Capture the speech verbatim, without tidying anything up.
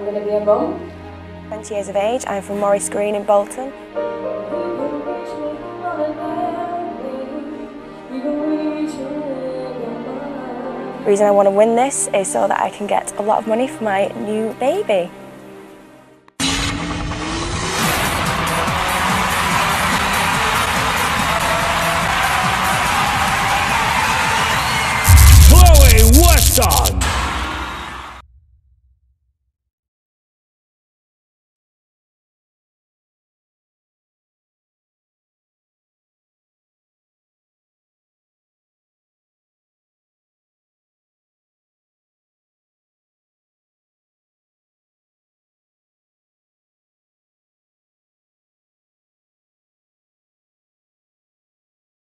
going to be a mum. twenty years of age, I'm from Morris Green in Bolton. The reason I want to win this is so that I can get a lot of money for my new baby. Weston.